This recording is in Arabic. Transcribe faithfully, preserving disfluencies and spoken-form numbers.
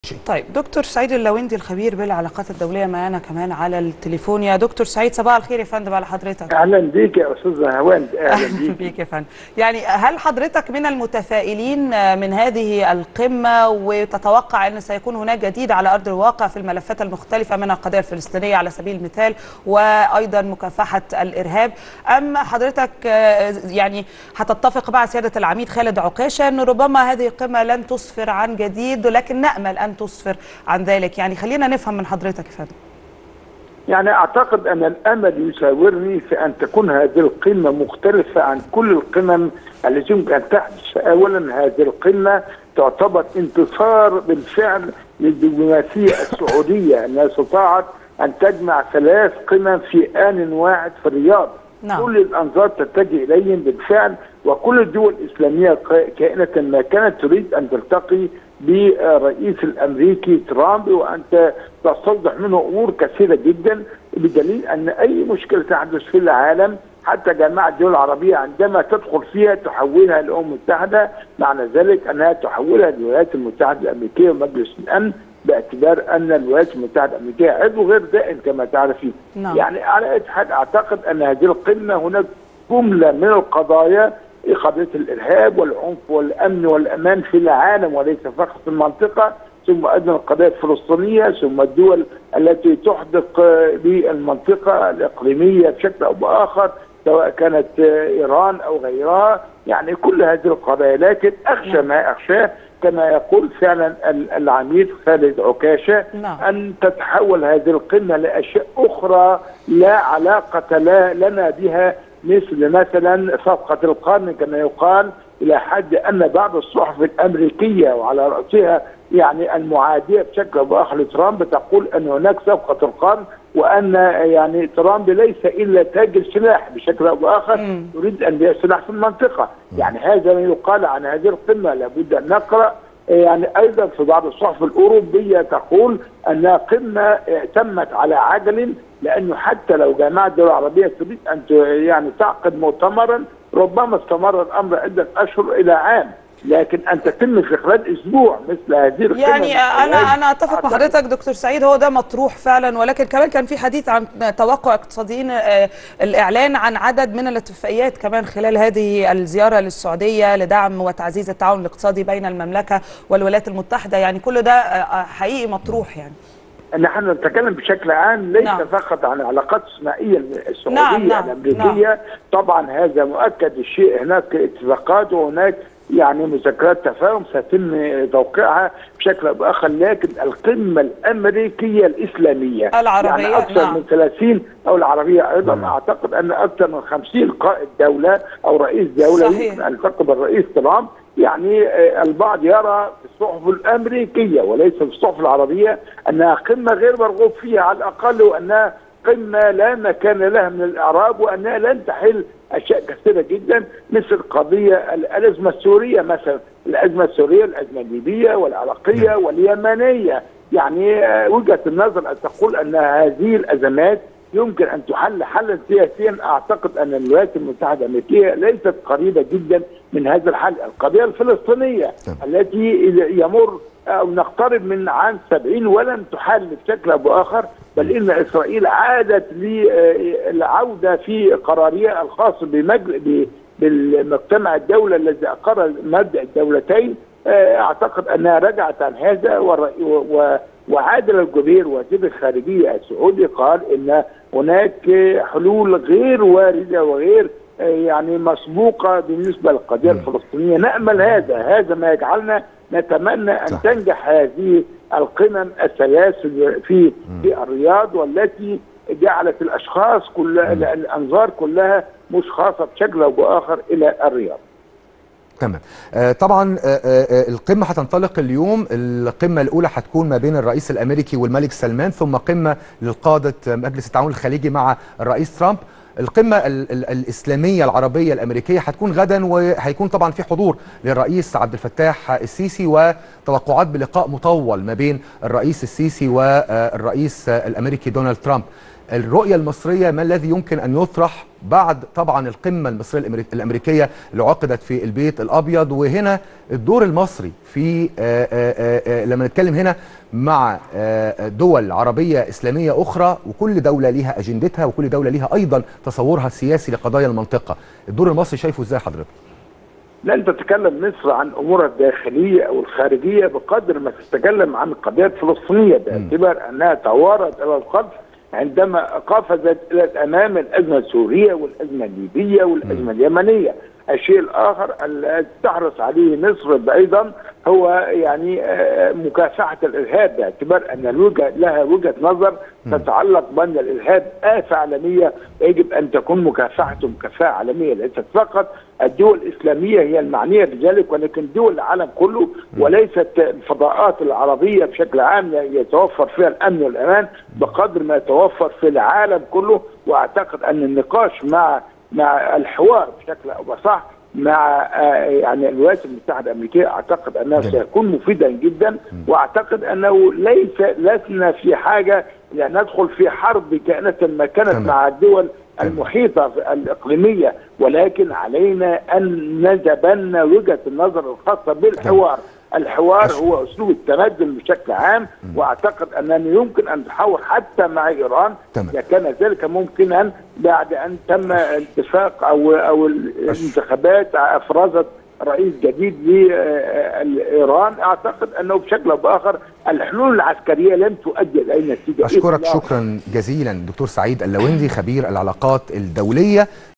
طيب دكتور سعيد اللويندي الخبير بالعلاقات الدولية معانا كمان على التليفون. يا دكتور سعيد صباح الخير يا فندم على حضرتك. اهلا بيك يا استاذه هواند. اهلا بيك. بيك يا فندم. يعني هل حضرتك من المتفائلين من هذه القمة وتتوقع ان سيكون هناك جديد على ارض الواقع في الملفات المختلفة منها القضية الفلسطينية على سبيل المثال وايضا مكافحة الارهاب، ام حضرتك يعني هتتفق مع سيادة العميد خالد عكاشة ان ربما هذه القمة لن تسفر عن جديد ولكن نأمل ان تصفر عن ذلك؟ يعني خلينا نفهم من حضرتك يا فندم. يعني اعتقد ان الامل يساورني في ان تكون هذه القمه مختلفه عن كل القمم التي يمكن ان تحدث. اولا هذه القمه تعتبر انتصار بالفعل للدبلوماسيه السعوديه انها استطاعت ان تجمع ثلاث قمم في ان واحد في الرياض. نعم. كل الانظار تتجه اليهم بالفعل، وكل الدول الاسلاميه كائنه ما كانت تريد ان تلتقي بالرئيس الامريكي ترامب وان تستوضح منه امور كثيره جدا، بدليل ان اي مشكله تحدث في العالم حتى جماعه الدول العربيه عندما تدخل فيها تحولها للامم المتحده، معنى ذلك انها تحولها للولايات المتحده الامريكيه ومجلس الامن، باعتبار ان الولايات المتحده الامريكيه عضو غير دائم كما تعرفين. نعم. يعني على اي حال اعتقد ان هذه القمه هناك جمله من القضايا، قضيه الارهاب والعنف والامن والامان في العالم وليس فقط في المنطقه، ثم ايضا القضيه الفلسطينيه، ثم الدول التي تحدق بالمنطقه الاقليميه بشكل او باخر سواء كانت ايران او غيرها، يعني كل هذه القضايا. لكن اخشى ما اخشاه كما يقول فعلا العميد خالد عكاشة أن تتحول هذه القمة لأشياء أخرى لا علاقة لنا بها، مثل مثلا صفقة القرن كما يقال، إلى حد أن بعض الصحف الأمريكية وعلى رأسها يعني المعادية بشكل أو بآخر لترامب تقول أن هناك صفقة القرن، وأن يعني ترامب ليس إلا تاجر سلاح بشكل أو بآخر يريد أن يبيع سلاح في المنطقة. يعني هذا ما يقال عن هذه القمة. لابد أن نقرأ يعني أيضا في بعض الصحف الأوروبية تقول أنها قمة تمت على عجل، لأنه حتى لو جماعة الدول العربية تريد أن يعني تعقد مؤتمرا ربما استمر الأمر عدة أشهر إلى عام، لكن ان تتم في خلال اسبوع مثل هذه القمه. يعني انا انا اتفق مع حضرتك دكتور سعيد، هو ده مطروح فعلا، ولكن كمان كان في حديث عن توقع اقتصاديين الاعلان عن عدد من الاتفاقيات كمان خلال هذه الزياره للسعوديه لدعم وتعزيز التعاون الاقتصادي بين المملكه والولايات المتحده. يعني كل ده حقيقي مطروح. يعني نحن نتكلم بشكل عام ليس نعم. فقط عن العلاقات الثنائيه السعوديه نعم. نعم. الامريكيه نعم. طبعا هذا مؤكد الشيء، هناك اتفاقات وهناك يعني مذكرات تفاهم سيتم توقيعها بشكل او باخر، لكن القمه الامريكيه الاسلاميه العربيه يعني اكثر نعم. من ثلاثين او العربيه ايضا نعم. اعتقد ان اكثر من خمسين قائد دوله او رئيس دوله يمكن ان يلتقي بالرئيس ترامب. يعني البعض يرى في الصحف الامريكيه وليس في الصحف العربيه انها قمه غير مرغوب فيها على الاقل، وانها قمه لا مكان لها من الاعراب، وانها لن تحل اشياء كثيره جدا مثل قضيه الازمه السوريه مثلا، الازمه السوريه، الازمه الليبيه والعراقيه واليمنيه. يعني وجهه النظر ان تقول ان هذه الازمات يمكن ان تحل حلا سياسيا، اعتقد ان الولايات المتحده الامريكيه ليست قريبه جدا من هذا الحل. القضيه الفلسطينيه التي يمر او نقترب من عام سبعين ولم تحل بشكل او باخر، بل ان اسرائيل عادت للعوده في قرارها الخاص بالمجتمع الدولي الذي اقر مبدا الدولتين. اعتقد انها رجعت عن هذا، وعادل الجبير وزير الخارجيه السعودي قال ان هناك حلول غير وارده وغير يعني مسبوقه بالنسبه للقضيه الفلسطينيه. نامل هذا، هذا ما يجعلنا نتمنى ان صح. تنجح هذه القمم الثلاث في في الرياض، والتي جعلت الاشخاص كلها الانظار كلها مش خاصه بشكل او باخر الى الرياض. تمام. آه طبعا آه آه القمه هتنطلق اليوم، القمه الاولى هتكون ما بين الرئيس الامريكي والملك سلمان، ثم قمه لقاده مجلس التعاون الخليجي مع الرئيس ترامب. القمه ال ال الاسلاميه العربيه الامريكيه هتكون غدا، وهيكون طبعا في حضور للرئيس عبد الفتاح السيسي، وتوقعات بلقاء مطول ما بين الرئيس السيسي والرئيس الامريكي دونالد ترامب. الرؤية المصرية ما الذي يمكن أن يطرح بعد طبعا القمة المصرية الأمريكية اللي عقدت في البيت الأبيض، وهنا الدور المصري في آآ آآ لما نتكلم هنا مع دول عربية إسلامية أخرى، وكل دولة ليها أجندتها وكل دولة ليها أيضا تصورها السياسي لقضايا المنطقة. الدور المصري شايفه إزاي حضرتك؟ لن تتكلم مصر عن امورها الداخليه او الخارجيه بقدر ما تتكلم عن القضيه الفلسطينيه، باعتبار انها توارت الى الخلف عندما قفزت الى الامام الازمه السوريه والازمه الليبيه والازمه اليمنيه. الشيء الاخر الذي تحرص عليه مصر ايضا هو يعني مكافحه الارهاب، باعتبار ان الوجهه لها وجهه نظر تتعلق بان الارهاب آفة عالميه يجب ان تكون مكافحته مكافحه عالميه، ليست فقط الدول الاسلاميه هي المعنيه بذلك، ولكن دول العالم كله، وليست الفضاءات العربيه بشكل عام يتوفر فيها الامن والامان بقدر ما يتوفر في العالم كله. واعتقد ان النقاش مع مع الحوار بشكل او صح مع يعني الولايات المتحده الامريكيه اعتقد انه سيكون مفيدا جدا، واعتقد انه ليس لسنا في حاجه لندخل في حرب كائنه ما كانت مع الدول المحيطه الاقليميه، ولكن علينا ان نتبنى وجهه النظر الخاصه بالحوار. الحوار هو اسلوب التمدن بشكل عام، واعتقد انه يمكن ان نحاور حتى مع ايران اذا كان ذلك ممكنا بعد ان تم اتفاق او او الانتخابات افرزت رئيس جديد لايران. اعتقد انه بشكل او باخر الحلول العسكريه لم تؤدي الى اي نتيجه. اشكرك شكرا جزيلا دكتور سعيد اللويندي خبير العلاقات الدوليه.